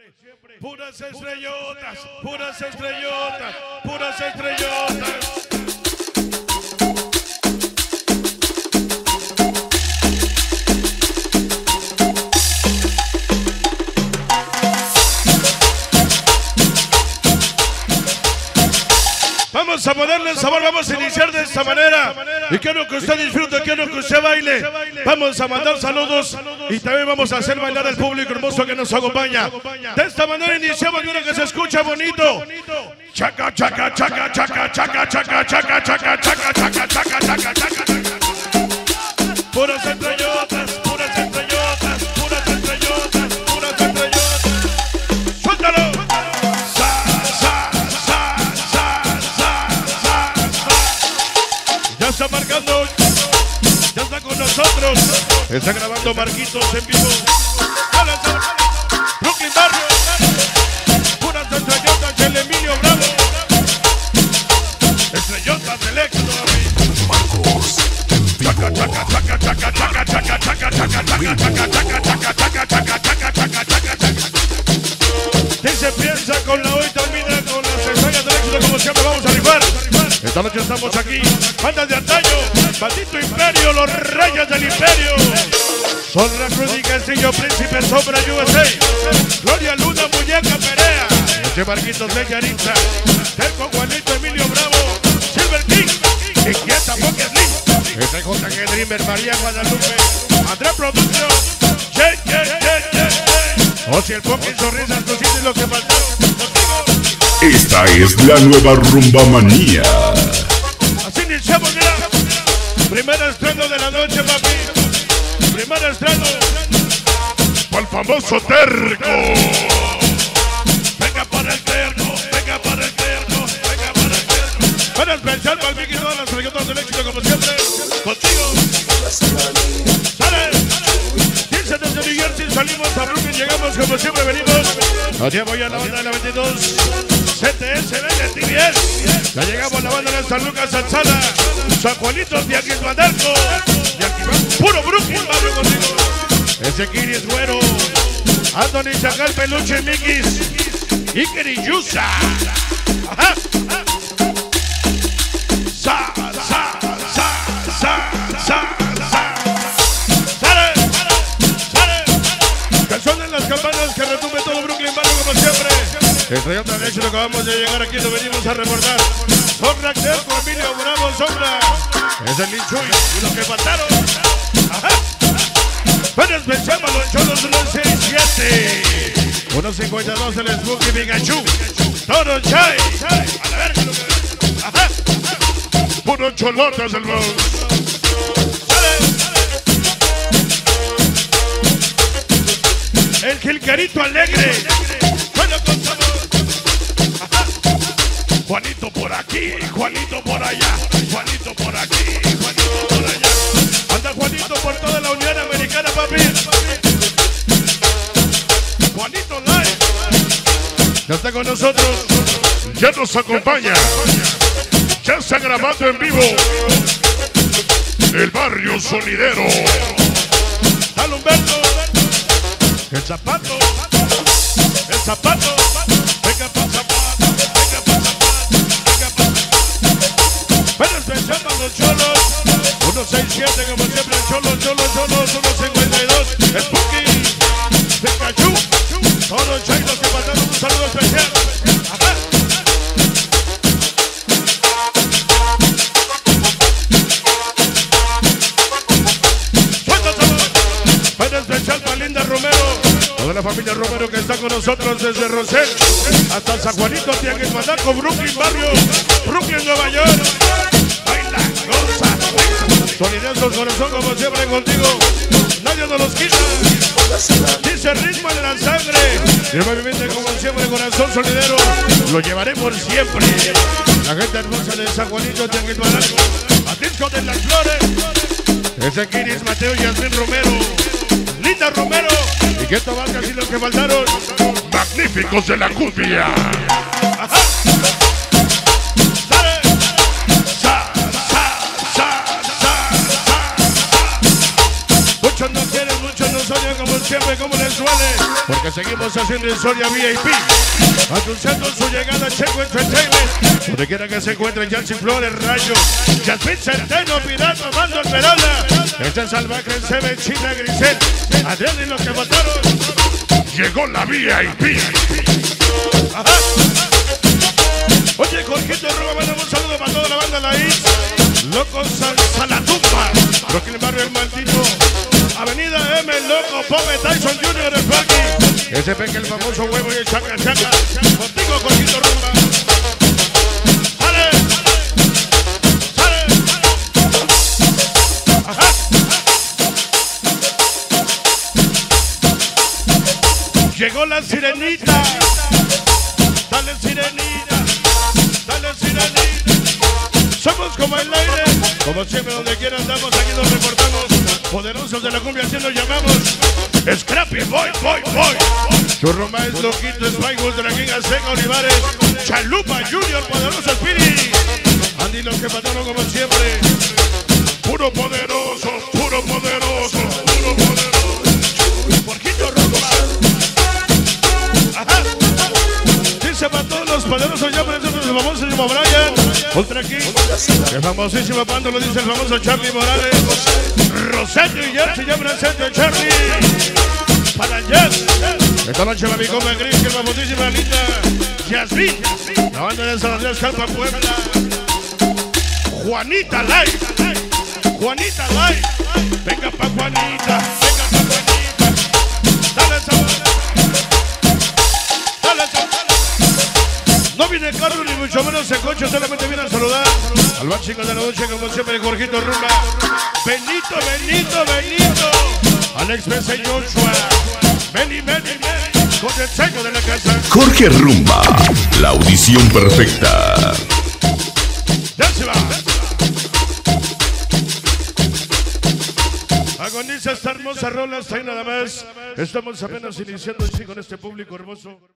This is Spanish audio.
Puras estrellotas, puras estrellotas, puras estrellotas. Vamos a ponerle sabor, vamos a iniciar de esta manera. Y quiero que usted disfrute, quiero que usted baile. Vamos a mandar saludos y también vamos a hacer bailar al público hermoso que nos acompaña. De esta manera iniciamos, mira que se escucha bonito. Chaca, chaca, chaca, chaca, chaca, chaca, chaca, chaca, chaca, chaca, chaca, chaca, chaca. Puras estrellotas, puras estrellotas, puras estrellotas, puras estrellotas. Suéltalo. Ya está marcando, ya está con nosotros. Está grabando Marquitos en vivo. Brooklyn Barrio, puras estrellotas del Emilio Bravo. Estrellotas del éxito. Marcos en vivo. Chaca, chaca, chaca, chaca, chaca, chaca, chaca, chaca, chaca, chaca, chaca, chaca, chaca, chaca, chaca, chaca. Se piensa con la hoy, termina con las estrellas del éxito, como siempre vamos a rifar. Esta noche estamos aquí, bandas de antaño, Maldito Imperio, los reyes del imperio. Son la Cruz y Castillo, Príncipe Sombra, USA. Gloria Luna, Muñeca Perea. Este Marquitos de Yaritza. Terco Juanito, Emilio Bravo. Silver King, Inquieta Pocket Link. Este JG Dreamer, María Guadalupe. André Producción. O si el Pocket Sonrisas, tú sientes lo que faltó. Esta es la nueva Rumba Manía. Así iniciamos, mira. Primer estreno de la noche, papi. Primer estreno. Por el famoso Terco. Venga para el Terco, venga para el Terco, venga para el Terco. Para especial para el Vicky y todas las trayectorias del éxito, como siempre. Contigo. Sale. 15 desde New Jersey, salimos a Brooklyn, llegamos como siempre venimos. Aquí voy a la banda de la 22. CTS, TBS. Ya llegamos a la banda de San Lucas, Alzada, San Juanito, Tianguis Mandarco. Y aquí va puro Brooklyn, barrio contigo. Ese Kiri es güero. Anthony Chacal, Peluche, Mikis. Iker y Yusa. Ajá. Sa. Sale. Canciones en las campanas que retumbe todo Brooklyn, barrio como siempre. Estrellota de éxito, acabamos de llegar aquí, lo venimos a reportar. Sombra, Terco, Emilio Bravo, Sombra. Es el Linchuy y los que faltaron. Ajá. Pero especial para los cholos 167. 152 el Spooky Pikachu. Toro Chai. A ver qué lo que ves. Ajá. Puro cholotas del Bronx. El Gilcarito Alegre. Bueno, con sabor. Juanito por aquí, Juanito por allá, Juanito por aquí, Juanito por allá. Anda Juanito por toda la Unión Americana, papi. Juanito Live. Ya está con nosotros. Ya nos acompaña. Ya está grabando en vivo. El barrio sonidero. Dale Humberto. El zapato. El zapato. Venga pa' zapato. Pero especial para los cholos. 167 como siempre, cholos, 152. Spooky, Pikachu, todos Chai, los que faltaron, un saludo especial. Ajá. Suéltatelo. Pero especial para Linda Romero. Toda la familia Romero que está con nosotros desde Rosel hasta San Juanito, Tianguis Mandarco, Brooklyn Barrio, Brooklyn, Nueva York. Baila, goza, solidosos corazón como siempre contigo. Nadie nos los quita. Dice ritmo en la sangre. Y el movimiento como siempre, corazón solidero. Lo llevaré por siempre. La gente hermosa de San Juanito, Tianguis Mandarco. Atisco de las Flores. Ese Kiris, Mateo y Yasmín Romero. Linda Romero. Y que esto valga así los que faltaron. Magníficos de la cumbia. Ajá. Sale. Muchos no quieren, muchos no sueñan como siempre, como les suele. porque seguimos haciendo historia VIP. Anunciando su llegada a Checo Entertainment. Donde quiera que se encuentren, Jancy Flores, Rayo, Yasmín Centeno, Pirata, Mando Esmeralda. Este salvaje en CB, China, Grisel, Adrián y los que votaron. Llegó la VIP. Ajá. Oye, Jorgito Roma, mandamos un saludo para toda la banda de la isla. Locos Salsa la Tumba. Brooklyn Barrio El Maldito. Avenida M, el Loco, Pope, Tyson Jr., el Parky. Ese peque, el famoso huevo y el chaca chaca. Contigo, Jorgito Roma. ¡Sale! ¡Sale! ¡Ajá! Llegó la sirenita. Dale, sirenita. Dale, sirenita. Somos como el aire. Como siempre, donde quiera andamos, aquí nos reportamos. Poderosos de la cumbia, así nos llamamos. Scrappy Boy, Boy, Boy. Churro más loquito, Spike Ultra King, Seca Olivares. Chalupa Junior, Poderoso Spirit. Andy, los que mataron como siempre. Puro poderoso, puro poderoso, puro poderoso. Porquito Rojo. Ajá. Dice para todos los poderosos, ya presentamos el famosísimo Brian Ultra King. El famosísimo Pando lo dice el famoso Charlie Morales. Rosario y Jersey, ya presenta Charlie. Para Jess. Esta noche la mi compa Gris, que es famosísima linda Yasmín. La banda de San Andrés, Calpa, Puebla. Juanita Live. Juanita Live. Venga pa' Juanita. Venga pa' Juanita. Dale sabor. Dale sabor. No viene carro ni mucho menos el coche, solamente viene a saludar al más chico de la noche, como siempre, Jorgito Rumba. Benito, Benito, Benito. Alex Mesa y Joshua. Benny, con el sello de la casa. Jorge Rumba, la audición perfecta. Ya se va. Agoniza esta hermosa rola, hasta ahí nada más. Estamos apenas iniciando así con este público hermoso.